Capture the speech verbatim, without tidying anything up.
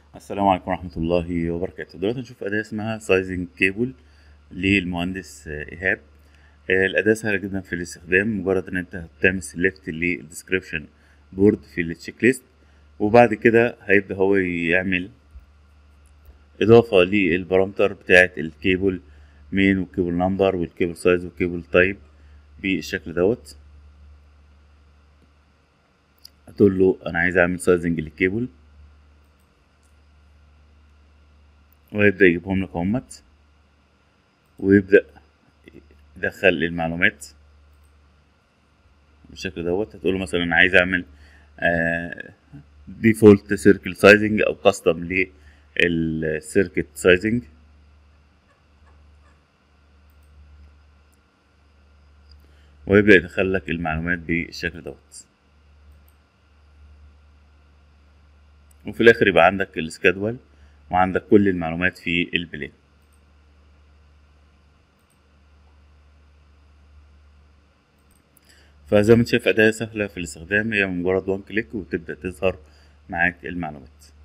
السلام عليكم ورحمة الله وبركاته. دلوقتي هنشوف أداة اسمها سايزنج كيبل للمهندس آه، إيهاب. آه، الأداة سهلة جدا في الاستخدام، مجرد إن أنت بتعمل سيلكت للديسكريبشن بورد في التشيك ليست، وبعد كده هيبدأ هو يعمل إضافة للبارامتر بتاعة الكيبل مين والكيبل نمبر والكيبل سايز والكيبل تايب بالشكل دوت. هتقول له أنا عايز أعمل سايزنج للكيبل، ويبدأ يجيبهم لك همت، ويبدأ يدخل المعلومات بالشكل دوت. هتقول له مثلا انا عايز اعمل ديفولت سيركل سايزنج او كاستم للسيركت سايزنج، ويبدأ يدخل لك المعلومات بالشكل دوت. وفي الاخر يبقى عندك السكادول وعندك كل المعلومات في البلان. فزي ما انت شايف أداة سهلة في الاستخدام، هي مجرد وان كليك وتبدأ تظهر معاك المعلومات.